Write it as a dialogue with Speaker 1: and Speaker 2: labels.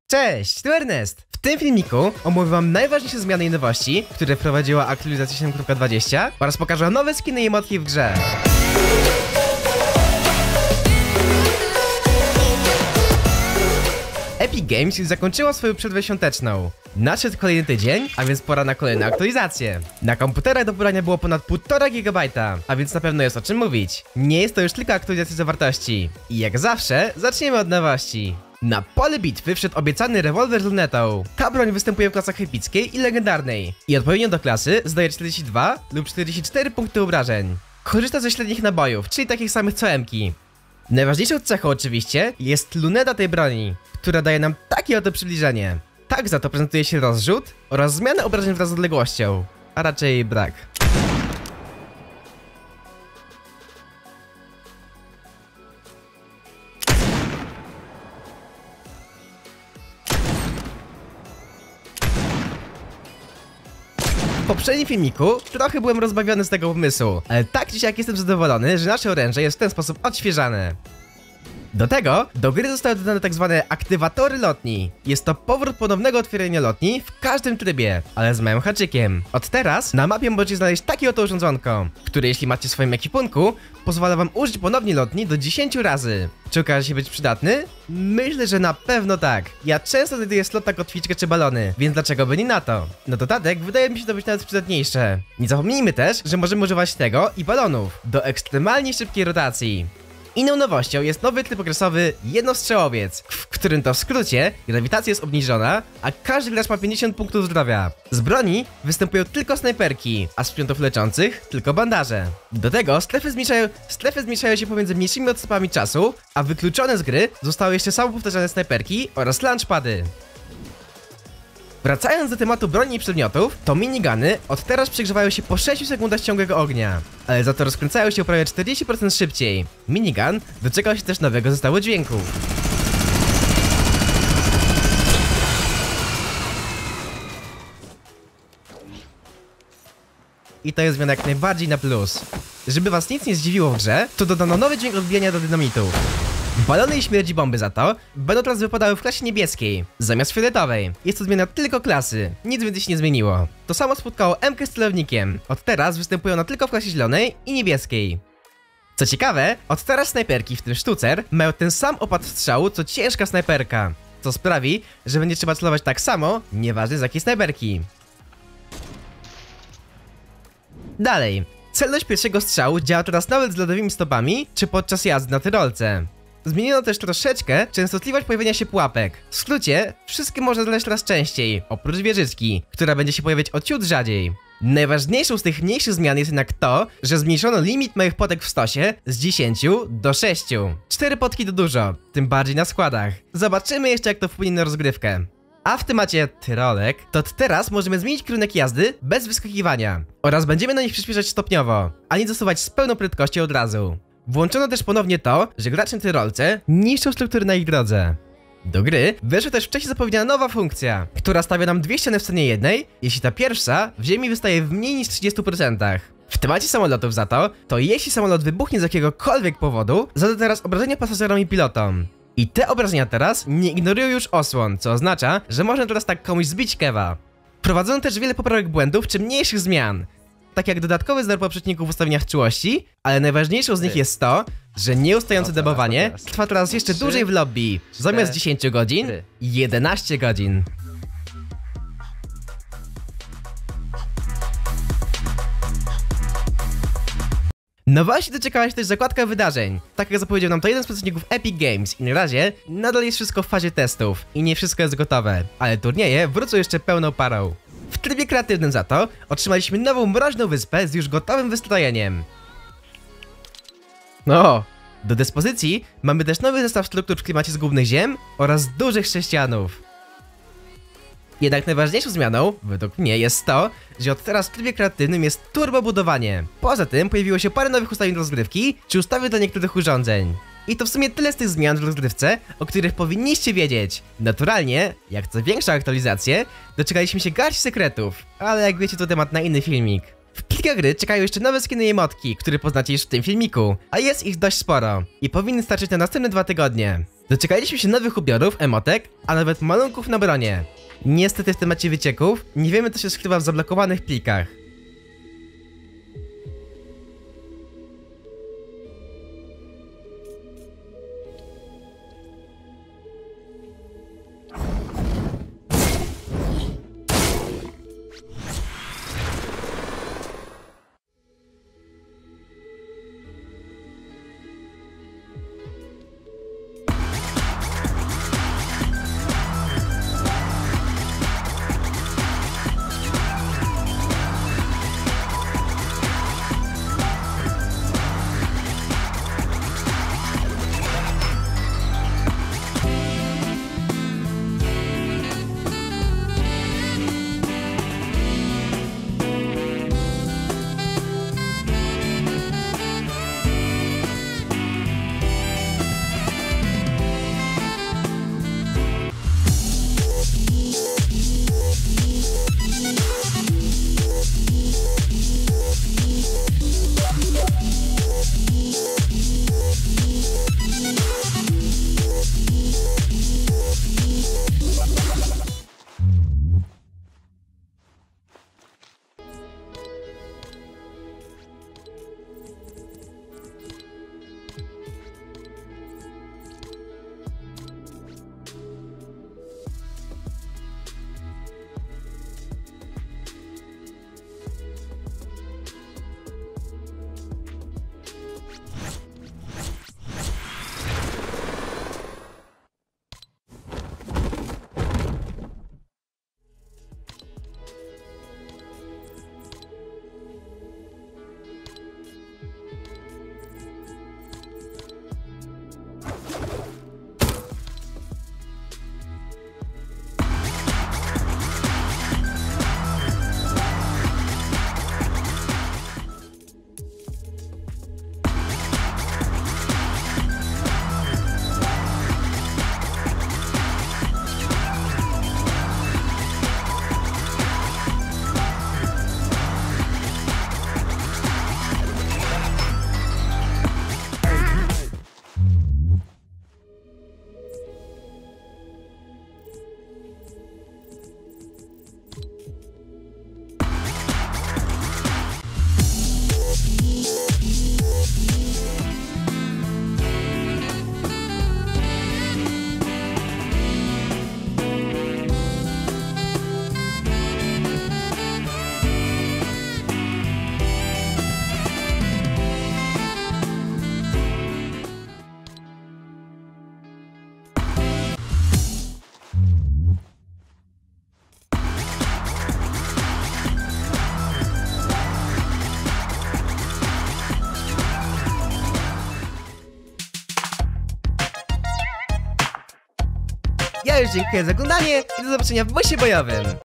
Speaker 1: Cześć, tu Ernest! W tym filmiku omówię wam najważniejsze zmiany i nowości, które wprowadziła aktualizacja 7.20 oraz pokażę nowe skiny i emotki w grze. Epic Games już zakończyło swoją przerwę świąteczną. Nadszedł kolejny tydzień, a więc pora na kolejne aktualizacje. Na komputerach do pobrania było ponad 1,5 GB, a więc na pewno jest o czym mówić. Nie jest to już tylko aktualizacja zawartości. I jak zawsze, zaczniemy od nowości. Na pole bitwy wszedł obiecany rewolwer z lunetą. Ta broń występuje w klasach epickiej i legendarnej. I odpowiednio do klasy zdaje 42 lub 44 punkty obrażeń. Korzysta ze średnich nabojów, czyli takich samych co M-ki. Najważniejszą cechą oczywiście jest luneta tej broni, która daje nam takie oto przybliżenie. Tak za to prezentuje się rozrzut oraz zmianę obrażeń wraz z odległością, a raczej brak. W poprzednim filmiku trochę byłem rozbawiony z tego pomysłu, ale tak dzisiaj jestem zadowolony, że nasze oręże jest w ten sposób odświeżane. Do tego, do gry zostały dodane tak zwane aktywatory lotni. Jest to powrót ponownego otwierania lotni w każdym trybie, ale z małym haczykiem. Od teraz na mapie możecie znaleźć takie oto urządzonko, które jeśli macie w swoim ekwipunku, pozwala wam użyć ponownie lotni do 10 razy. Czy okaże się być przydatny? Myślę, że na pewno tak. Ja często znajduję slot na kotwiczkę czy balony, więc dlaczego by nie na to? Na dodatek wydaje mi się to być nawet przydatniejsze. Nie zapomnijmy też, że możemy używać tego i balonów do ekstremalnie szybkiej rotacji. Inną nowością jest nowy tryb okresowy jednostrzałowiec, w którym to w skrócie grawitacja jest obniżona, a każdy gracz ma 50 punktów zdrowia. Z broni występują tylko snajperki, a z sprzętów leczących tylko bandaże. Do tego strefy zmniejszają się pomiędzy mniejszymi odstępami czasu, a wykluczone z gry zostały jeszcze samopowtarzane snajperki oraz launchpady. Wracając do tematu broni i przedmiotów, to miniguny od teraz przegrzewają się po 6 sekundach ciągłego ognia, ale za to rozkręcają się o prawie 40% szybciej. Minigun doczekał się też nowego zestawu dźwięków. I to jest zmiana jak najbardziej na plus. Żeby was nic nie zdziwiło w grze, to dodano nowy dźwięk odbijania do dynamitu. Balony i śmierdzi bomby za to będą teraz wypadały w klasie niebieskiej, zamiast fioletowej. Jest to zmiana tylko klasy, nic więcej się nie zmieniło. To samo spotkało M-kę z celownikiem. Od teraz występują one tylko w klasie zielonej i niebieskiej. Co ciekawe, od teraz snajperki, w tym sztucer, mają ten sam opad strzału co ciężka snajperka, co sprawi, że będzie trzeba celować tak samo, nieważne z jakiej snajperki. Dalej, celność pierwszego strzału działa teraz nawet z lodowymi stopami, czy podczas jazdy na tyrolce. Zmieniono też troszeczkę częstotliwość pojawienia się pułapek. W skrócie, wszystkie można znaleźć coraz częściej, oprócz wieżyczki, która będzie się pojawiać o ciut rzadziej. Najważniejszą z tych mniejszych zmian jest jednak to, że zmniejszono limit małych potek w stosie z 10 do 6. 4 potki to dużo, tym bardziej na składach. Zobaczymy jeszcze jak to wpłynie na rozgrywkę. A w temacie tyrolek, to teraz możemy zmienić kierunek jazdy bez wyskakiwania oraz będziemy na nich przyspieszać stopniowo, a nie zasuwać z pełną prędkością od razu. Włączono też ponownie to, że gracze na tyrolce niszczą struktury na ich drodze. Do gry weszła też wcześniej zapowiedziana nowa funkcja, która stawia nam 2 ściany w cenie jednej, jeśli ta pierwsza w ziemi wystaje w mniej niż 30%. W temacie samolotów za to jeśli samolot wybuchnie z jakiegokolwiek powodu, zada teraz obrażenia pasażerom i pilotom. I te obrażenia teraz nie ignorują już osłon, co oznacza, że można teraz tak komuś zbić kewa. Wprowadzono też wiele poprawek błędów czy mniejszych zmian, tak jak dodatkowy zdar poprzedników w ustawieniach czułości, ale najważniejszą z nich jest to, że nieustające debugowanie trwa teraz jeszcze dłużej w lobby. Zamiast 10 godzin, 11 godzin. Nowości doczekała się też zakładka wydarzeń. Tak jak zapowiedział nam to jeden z pracowników Epic Games i na razie nadal jest wszystko w fazie testów i nie wszystko jest gotowe, ale turnieje wrócą jeszcze pełną parą. W trybie kreatywnym za to otrzymaliśmy nową mroźną wyspę z już gotowym wystrojeniem. No, do dyspozycji mamy też nowy zestaw struktur w klimacie zgubnych ziem oraz dużych sześcianów. Jednak najważniejszą zmianą, według mnie, jest to, że od teraz w trybie kreatywnym jest turbobudowanie. Poza tym pojawiło się parę nowych ustawień rozgrywki czy ustawy dla niektórych urządzeń. I to w sumie tyle z tych zmian w rozgrywce, o których powinniście wiedzieć. Naturalnie, jak co większe aktualizacje, doczekaliśmy się garści sekretów, ale jak wiecie to temat na inny filmik. W plikach gry czekają jeszcze nowe skiny i emotki, które poznacie już w tym filmiku, a jest ich dość sporo i powinny starczyć na następne 2 tygodnie. Doczekaliśmy się nowych ubiorów, emotek, a nawet malunków na bronie. Niestety w temacie wycieków nie wiemy, co się skrywa w zablokowanych plikach. Ja już dziękuję za oglądanie i do zobaczenia w bosie bojowym.